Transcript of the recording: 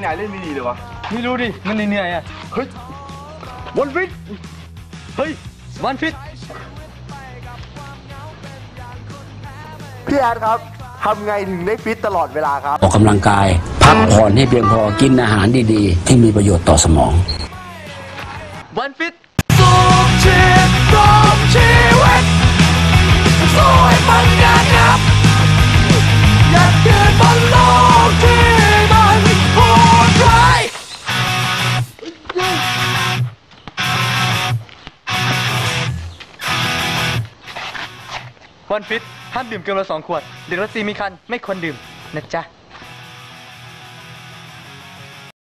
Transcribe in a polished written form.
ยายเล่นไม่ดีเลยวะไม่รู้ดิมันเหนื่อยอ่ะเฮ้ยวันฟิตเฮ้ยวันฟิตพี่แอดครับทำไงถึงได้ฟิตตลอดเวลาครับออกกำลังกายพักผ่อนให้เพียงพอกินอาหารดีๆที่มีประโยชน์ต่อสมองวันฟิตชีวิตสู้ให้มันงับอยากยืนบนโลกที่มันโหดร้ายวันฟิตห้ามดื่มเกินวันละ2 ขวดเด็กรัสซีมีคันไม่ควรดื่มนะจ๊ะ